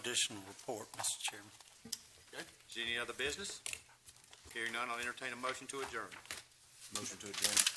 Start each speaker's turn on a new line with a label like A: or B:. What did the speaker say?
A: additional report, Mr. Chairman.
B: Okay, is there any other business? Hearing none, I'll entertain a motion to adjourn.
C: Motion to adjourn.